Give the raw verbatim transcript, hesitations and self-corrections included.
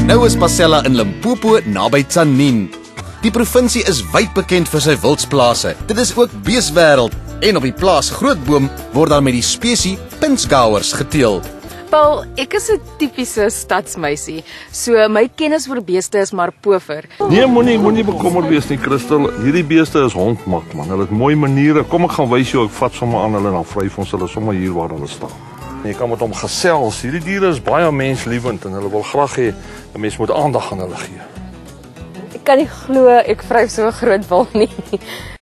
Nou is Pasella in Limpopo naby Tzaneen. Die provinsie is wyd bekend vir sy wildsplase. Dit is ook beeswêreld en op die plaas Grootboom word daar met die spesie pinsgouers geteel. Paul, ek is 'n tipiese stadsmeisie, so my kennis oor beeste is maar pover. Nee, moenie moenie bekommerd wees nie, Christel. Hierdie beeste is hondmak, man. Hulle het mooi maniere. Kom ek gaan wys jou, ek vat sommer aan hulle en dan vryf ons hulle sommer hier waar hulle staan. Jy kan met hom gesels. Hierdie diere is baie menslievend en hulle wil graag hê 'n mens moet aandag aan hulle gee. Ek kan nie glo ek vryf so 'n groot wol nie.